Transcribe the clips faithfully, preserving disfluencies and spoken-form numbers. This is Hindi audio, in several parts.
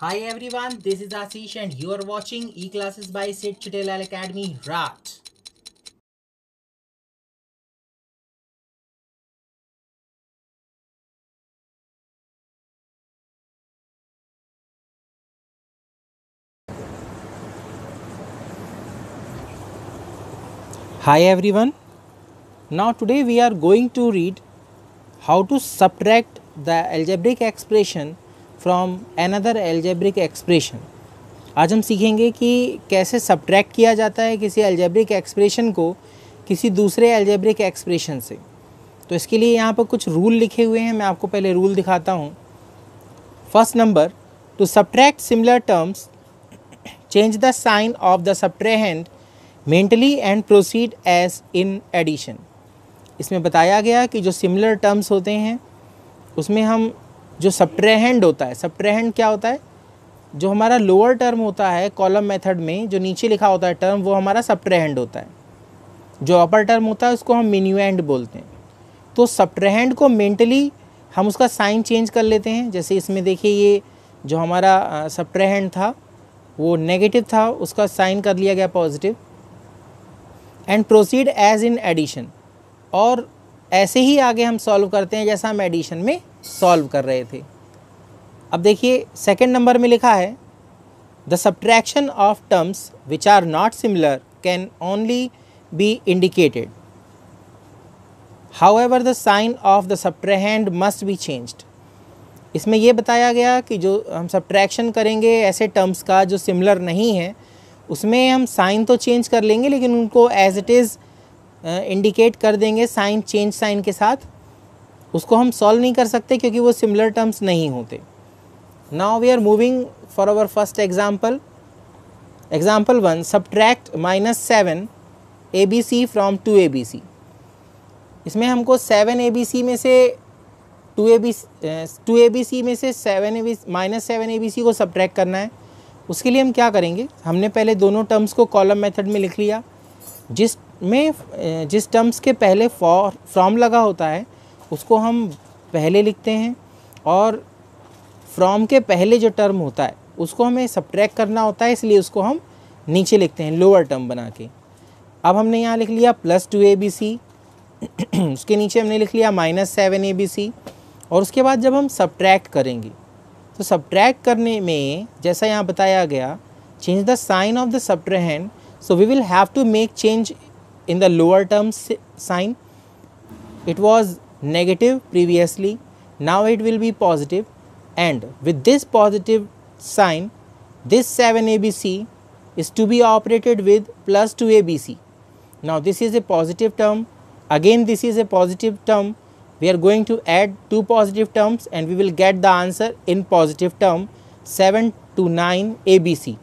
Hi everyone, this is Ashish and you are watching E-Classes by Sid Chitilal Academy, Raj. Hi everyone, now today we are going to read how to subtract the algebraic expression from another algebraic expression. आज हम सीखेंगे कि कैसे सब्ट्रैक्ट किया जाता है किसी अलजेब्रिक एक्सप्रेशन को किसी दूसरे अलजेब्रिक एक्सप्रेशन से। तो इसके लिए यहाँ पर कुछ रूल लिखे हुए हैं, मैं आपको पहले रूल दिखाता हूँ। First number, to subtract similar terms change the sign of the subtrahend mentally and proceed as in addition. इसमें बताया गया कि जो सिमिलर टर्म्स होते हैं उसमें हम जो सब्ट्रेहेंड होता है, सब्ट्रेहेंड क्या होता है, जो हमारा लोअर टर्म होता है कॉलम मेथड में जो नीचे लिखा होता है टर्म, वो हमारा सब्ट्रेहेंड होता है। जो अपर टर्म होता है उसको हम मिन्यूएंड बोलते हैं। तो सब्ट्रेहेंड को मेंटली हम उसका साइन चेंज कर लेते हैं। जैसे इसमें देखिए, ये जो हमारा सब्ट्रेहेंड था वो नेगेटिव था, उसका साइन कर लिया गया positive. And proceed as in addition, और ऐसे ही आगे हम सॉल्व करते हैं जैसा हम एडिशन में सॉल्व कर रहे थे। अब देखिए सेकंड नंबर में लिखा है, the subtraction of terms which are not similar can only be indicated, however the sign of the subtrahend must be changed. इसमें यह बताया गया कि जो हम सब्ट्रैक्शन करेंगे ऐसे टर्म्स का जो सिमिलर नहीं है, उसमें हम साइन तो चेंज कर लेंगे लेकिन उनको एज इट इज़ इंडिकेट कर देंगे साइन चेंज साइन के साथ। उसको हम सॉल्व नहीं कर सकते क्योंकि वो सिमिलर टर्म्स नहीं होते। Now we are moving for our first example. Example one, subtract minus seven a b c from two a b c. इसमें हमको सेवन ए बी सी में से two a b two a b c में से seven a b minus seven a b c को सब्ट्रैक्ट करना है। उसके लिए हम क्या करेंगे, हमने पहले दोनों टर्म्स को कॉलम मेथड में लिख लिया। जिस में जिस टर्म्स के पहले फॉर फ्रॉम लगा होता है उसको हम पहले लिखते हैं, और फ्रॉम के पहले जो टर्म होता है उसको हमें सब्ट्रैक्ट करना होता है, इसलिए उसको हम नीचे लिखते हैं लोअर टर्म बना के। अब हमने यहाँ लिख लिया plus two a b c, उसके नीचे हमने लिख लिया minus seven a b c. और उसके बाद जब हम सब्ट्रैक्ट करेंगे तो सब्ट्रैक्ट करने में जैसा यहाँ बताया गया, change the sign of the subtrahend, so we will have to make change in the lower term sign. It was negative previously, now it will be positive, and with this positive sign this seven A B C is to be operated with plus two A B C. Now this is a positive term, again this is a positive term, we are going to add two positive terms and we will get the answer in positive term, seven to nine A B C.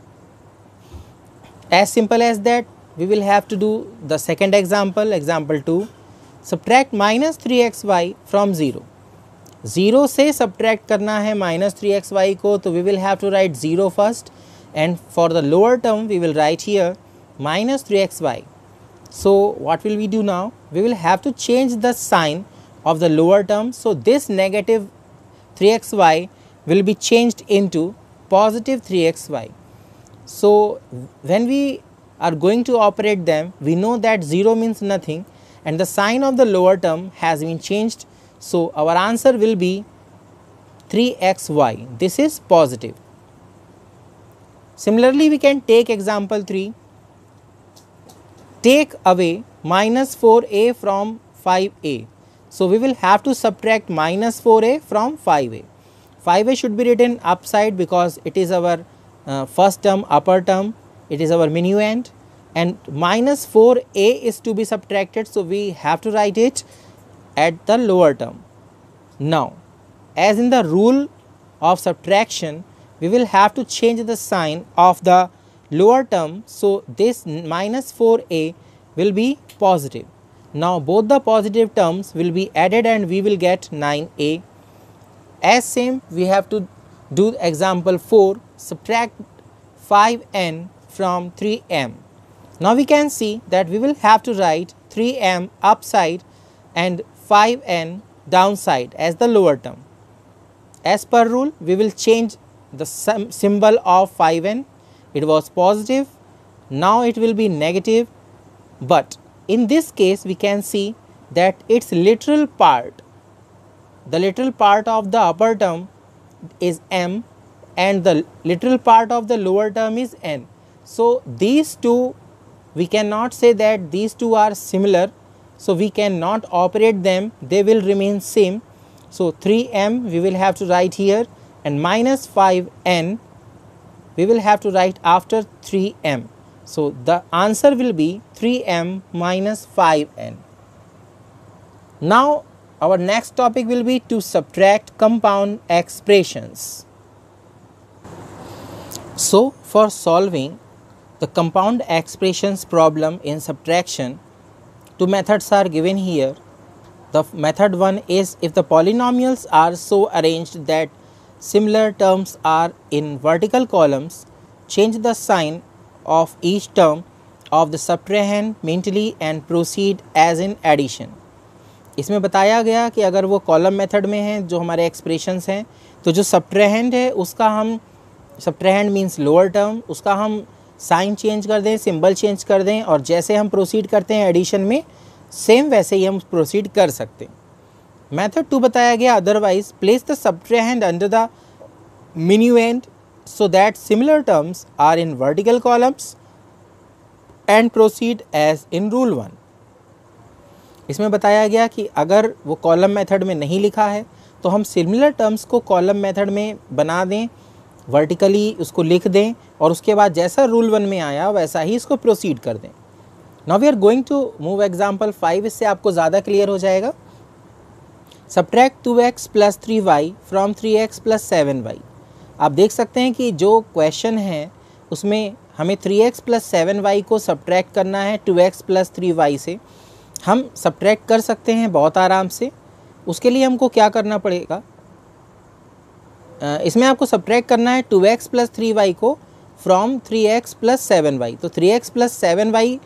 As simple as that. We will have to do the second example, example two. Subtract minus three x y from zero. Zero से subtract करना है minus three x y को, तो we will have to write zero first, and for the lower term we will write here minus three x y. So what will we do now? We will have to change the sign of the lower term. So this negative three x y will be changed into positive three x y. So when we are going to operate them, we know that zero means nothing and the sign of the lower term has been changed, so our answer will be three x y. This is positive. Similarly, we can take example three. Take away minus four a from five a. So we will have to subtract minus four a from five a. five a should be written upside because it is our uh, first term, upper term. It is our minuend, and minus four a is to be subtracted, so we have to write it at the lower term. Now, as in the rule of subtraction, we will have to change the sign of the lower term, so this minus four a will be positive. Now both the positive terms will be added and we will get nine a. As same, we have to do example four, subtract five n from three m. Now we can see that we will have to write three m upside and five n downside as the lower term. As per rule, we will change the symbol of five n, it was positive, now it will be negative, but in this case we can see that its literal part, the literal part of the upper term is m and the literal part of the lower term is n. So these two, we cannot say that these two are similar, so we cannot operate them, they will remain same. So three m we will have to write here, and minus five n we will have to write after three m. So the answer will be three m minus five n. Now our next topic will be to subtract compound expressions. So for solving the compound expressions problem in subtraction, two methods are given here. The method one is, if the polynomials are so arranged that similar terms are in vertical columns, change the sign of each term of the subtrahend mentally and proceed as in addition. इसमें बताया गया कि अगर वो कॉलम मेथड में है जो हमारे एक्सप्रेशंस हैं, तो जो सबट्रेहेंड है उसका हम, सबट्रेहेंड मीन्स लोअर टर्म, उसका हम साइन चेंज कर दें, सिंबल चेंज कर दें, और जैसे हम प्रोसीड करते हैं एडिशन में सेम वैसे ही हम प्रोसीड कर सकते हैं. मेथड टू बताया गया, otherwise place the subtrahend under the minuend so that similar terms are in vertical columns and proceed as in rule one. इसमें बताया गया कि अगर वो कॉलम मेथड में नहीं लिखा है तो हम सिमिलर टर्म्स को कॉलम मेथड में बना दें, वर्टिकली उसको लिख दें, और उसके बाद जैसा रूल वन में आया वैसा ही इसको प्रोसीड कर दें. Now we are going to move example five, इससे आपको ज़्यादा क्लियर हो जाएगा. Subtract two x plus three y from three x plus seven y. आप देख सकते हैं कि जो क्वेश्चन है उसमें हमें three x plus seven y को सब्ट्रैक्ट करना है two x plus three y से. हम सब्ट्रैक्ट कर सकते हैं बहुत आराम से. उसके लिए हमको क्या करना पड़ेगा, इसमें आपको सब्ट्रैक्ट करना है two x plus three y को from three x plus seven y. तो three x plus seven y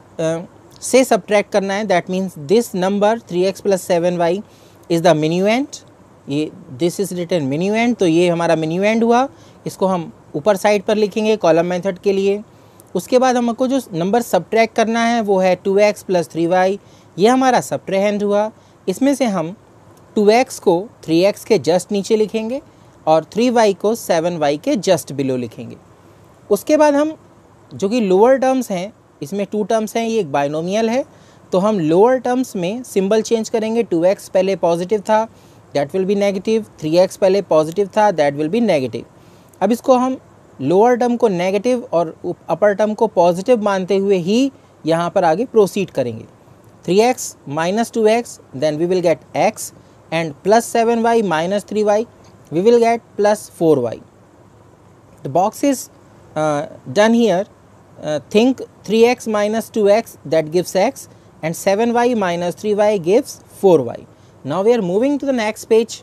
से सब्ट्रैक्ट करना है. That means this number three x plus seven y is the minuend. ये दिस इज़ रिटन मिन्यूएंड, तो ये हमारा मिन्यूएंड हुआ. इसको हम ऊपर साइड पर लिखेंगे कॉलम मेथड के लिए. उसके बाद हमको जो नंबर सब्ट्रैक्ट करना है वो है two x plus three y. ये हमारा सब्ट्रेहेंड हुआ. इसमें से हम टू एक्स को थ्री एक्स के जस्ट नीचे लिखेंगे और थ्री वाई को सेवन वाई के जस्ट बिलो लिखेंगे. उसके बाद हम जो कि लोअर टर्म्स हैं, इसमें टू टर्म्स हैं, ये एक बाइनोमियल है, तो हम लोअर टर्म्स में सिंबल चेंज करेंगे. टू एक्स पहले पॉजिटिव था, that will be negative. Three x पहले पॉजिटिव था, दैट विल बी नेगेटिव. अब इसको हम लोअर टर्म को नेगेटिव और अपर टर्म को पॉजिटिव मानते हुए ही यहाँ पर आगे प्रोसीड करेंगे. Three x minus two x, then we will get x, and plus seven y minus three y, we will get plus four y. The box is uh, done here. Uh, think three x minus two x, that gives x, and seven y minus three y gives four y. Now we are moving to the next page.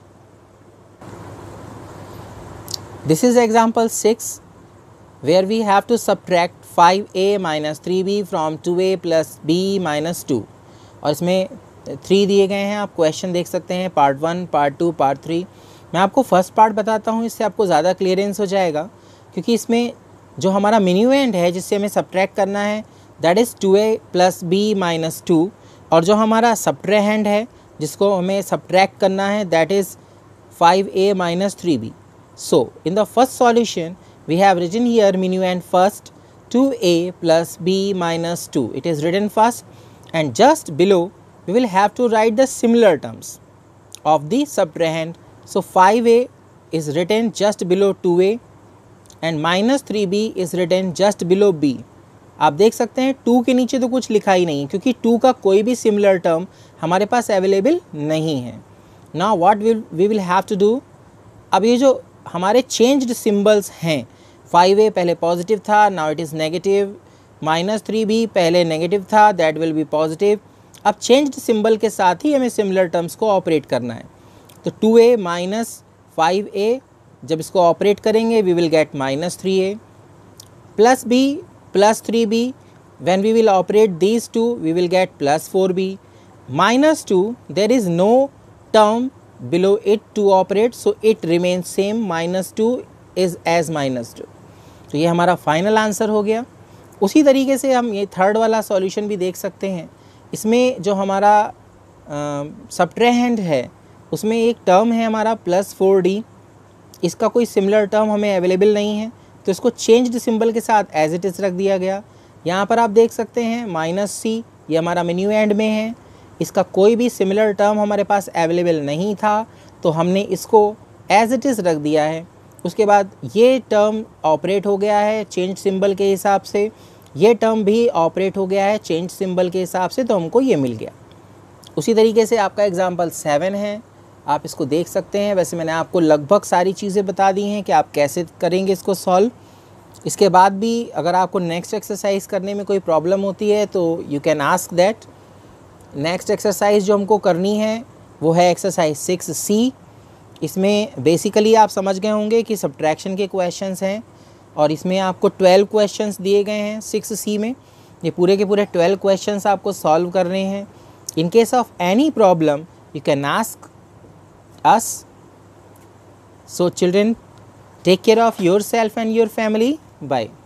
This is example six, where we have to subtract five a minus three b from two a plus b minus two. और इसमें थ्री दिए गए हैं, आप क्वेश्चन देख सकते हैं, part one, part two, part three. मैं आपको फर्स्ट पार्ट बताता हूँ, इससे आपको ज़्यादा क्लियरेंस हो जाएगा, क्योंकि इसमें जो हमारा मिन्यूएंड है जिससे हमें सब्ट्रैक्ट करना है that is two a plus b minus two, और जो हमारा सब्ट्रेहेंड है जिसको हमें सब्ट्रैक्ट करना है that is five a minus three b. So in the first solution we have written here minuend first two a plus b minus two. It is written first, and just below we will have to write the similar terms of the subtrahend. So five a is written just below two a and minus three b is written just below b. आप देख सकते हैं टू के नीचे तो कुछ लिखा ही नहीं, क्योंकि टू का कोई भी सिमिलर टर्म हमारे पास अवेलेबल नहीं है. Now what will we will have to do, अब ये जो हमारे चेंज्ड सिम्बल्स हैं, फाइव ए पहले पॉजिटिव था, now it is negative. Minus three b पहले नेगेटिव था, दैट विल बी पॉजिटिव. अब चेंज्ड सिम्बल के साथ ही हमें सिमिलर टर्म्स को ऑपरेट करना है. तो two a minus five a, जब इसको ऑपरेट करेंगे we will get minus three a plus b plus three b. When we will operate these two we will get plus four b minus two. There is no term below it to operate, so it remains same. Minus two is as minus two. तो ये हमारा फाइनल आंसर हो गया। उसी तरीके से हम ये थर्ड वाला सॉल्यूशन भी देख सकते हैं। इसमें जो हमारा सब्ट्रैहेंड है उसमें एक टर्म है हमारा प्लस फोर डी, इसका कोई सिमिलर टर्म हमें अवेलेबल नहीं है, तो इसको चेंज्ड सिंबल के साथ एज इट इज़ रख दिया गया। यहाँ पर आप देख सकते हैं माइनस सी, ये हमारा मेन्यू एंड में है, इसका कोई भी सिमिलर टर्म हमारे पास अवेलेबल नहीं था, तो हमने इसको एज इट इज़ रख दिया है। उसके बाद ये टर्म ऑपरेट हो गया है चेंज सिंबल के हिसाब से, ये टर्म भी ऑपरेट हो गया है चेंज सिंबल के हिसाब से, तो हमको ये मिल गया। उसी तरीके से आपका एग्जांपल सेवन है, आप इसको देख सकते हैं। वैसे मैंने आपको लगभग सारी चीज़ें बता दी हैं कि आप कैसे करेंगे इसको सॉल्व। इसके बाद भी अगर आपको नेक्स्ट एक्सरसाइज करने में कोई प्रॉब्लम होती है तो you can ask that. Next exercise जो हमको करनी है वो है एक्सरसाइज सिक्स सी। इसमें बेसिकली आप समझ गए होंगे कि सब्ट्रैक्शन के क्वेश्चंस हैं और इसमें आपको ट्वेल्व क्वेश्चंस दिए गए हैं सिक्स सी में। ये पूरे के पूरे ट्वेल्व क्वेश्चंस आपको सॉल्व करने हैं। In case of any problem you can ask us. So children, take care of yourself and your family. Bye.